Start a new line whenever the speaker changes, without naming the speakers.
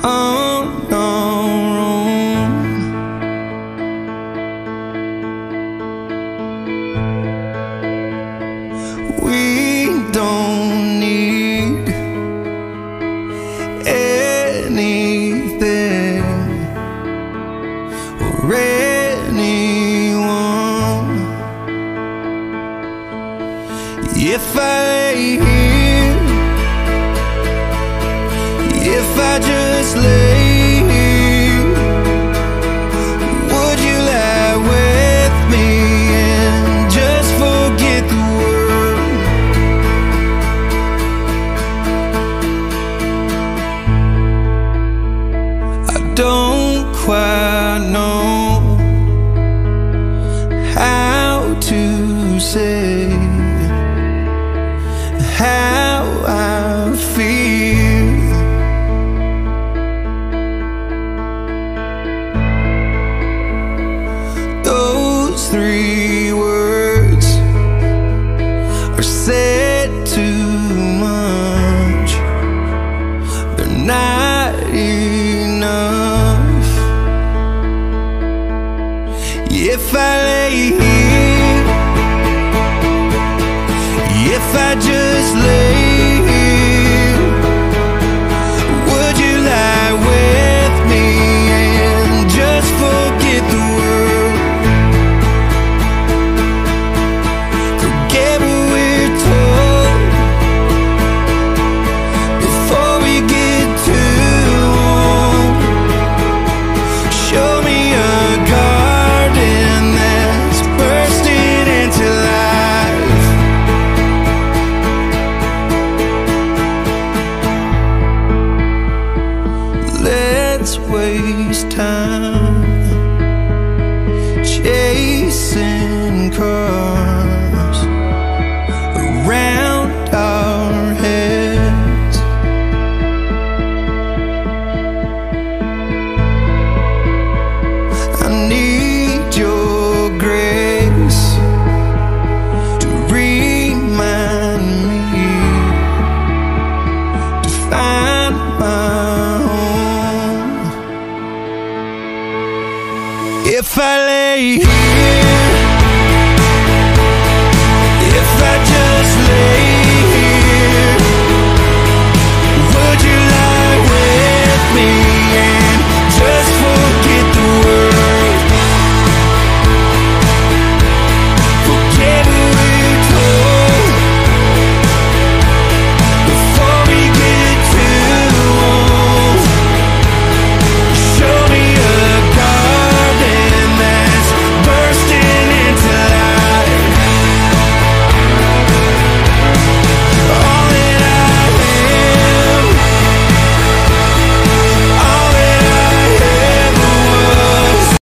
on our own. We don't need anything or anyone. If I lay here, if I just lay here, would you lie with me and just forget the world? I don't quite know how to say how I feel. Those three words are said too much. They're not enough. If I lay here, if I just lay here, would you lie with me and just forget the world? Forget what we're told before we get too old. Show me a garden that's bursting into life. Let's waste time chasing cars around our heads. I need your grace to remind me to find my home. If I lay